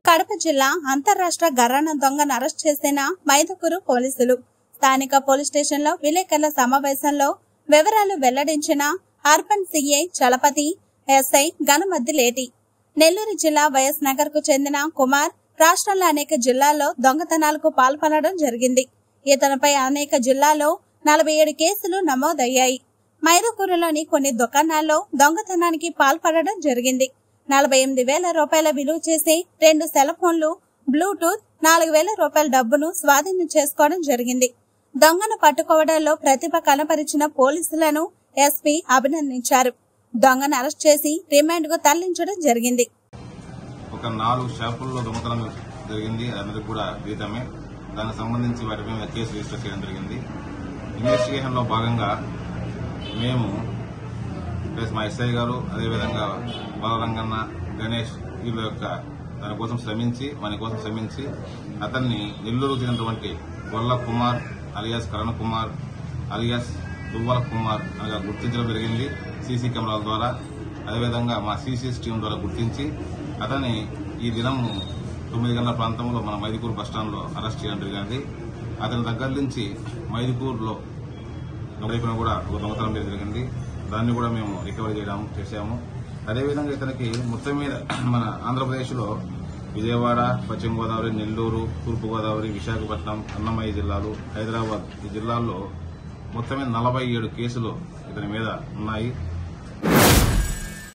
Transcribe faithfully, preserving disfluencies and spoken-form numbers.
కడప జిల్లా అంతర్రాష్ట్ర గరానా దొంగను అరెస్ట్ చేసిన మైదుకూరు పోలీసులు స్థానిక పోలీస్ స్టేషన్ లో విలేకరుల సమావేశంలో వివరాలు వెల్లడించిన urban CI Chalapathi, SI Ganamaddileti. Nellore జిల్లా వైఎస్ నగర్ కు చెందిన కుమార్ రాష్ట్రంలో అనేక జిల్లాల్లో దొంగతనాలకు పాల్పడడం జరిగింది. ఇతనిపై అనేక జిల్లాల్లో నలభై ఏడు కేసులు నమోదయ్యాయి. మైదుకూరులోని కొన్ని దుకాణాల్లో దొంగతనానికి పాల్పడడం జరిగింది. నలభై ఎనిమిది వేల రూపాయల విలువ చేసే రెండు సెల్ ఫోన్లు, బ్లూటూత్, నాలుగు వేల రూపాయల డబ్బును స్వాధీనం చేసుకోవడం జరిగింది. దొంగను పట్టుకోవడంలో ప్రతిభ కనపరిచిన పోలీసులను ఎస్పీ అభినందించారు. దొంగను అరెస్ట్ చేసి రిమాండ్ కు తరలించడం జరిగింది. ఒక నాలుగు షాపుల్లో దొంగతనం జరిగింది. అందరికి కూడా జీతమే. దానికి సంబంధించి వాటిపై మీద కేసు రిజిస్టర్ చేయడం జరిగింది. ఇన్వెస్టిగేషన్ లో భాగంగా మేము ప్లస్ మా ఎస్ఐ గారు, అదేవిధంగా బాలరంగన్న, గణేష్ వీళ్ళ యొక్క దాని కోసం శ్రమించి మన కోసం శ్రమించి అతన్ని నెల్లూరు చెందినటువంటి గొల్ల కుమార్ అలియాస్ కరణ్ కుమార్ అలియాస్ దువ్వల కుమార్ అనగా గుర్తించడం జరిగింది సీసీ కెమెరాల ద్వారా. అదేవిధంగా మా సీసీఎస్ టీం ద్వారా గుర్తించి అతన్ని ఈ దినం తొమ్మిది గంటల ప్రాంతంలో మన మైదుకూరు బస్టాండ్ లో అరెస్ట్ చేయడం జరిగింది. అతని దగ్గర నుంచి మైదుకూరులో వైపున కూడా ఒక దొంగతనం జరిగింది. దాన్ని కూడా మేము రికవరీ చేయడం చేశాము. అదేవిధంగా ఇతనికి మొత్తం మీద మన ఆంధ్రప్రదేశ్ లో విజయవాడ, పశ్చిమ గోదావరి, నెల్లూరు, తూర్పు గోదావరి, విశాఖపట్నం, అన్నమయ్య జిల్లాలు, హైదరాబాద్ ఈ జిల్లాల్లో మొత్తం మీద నలభై ఏడు కేసులు ఇతని మీద ఉన్నాయి.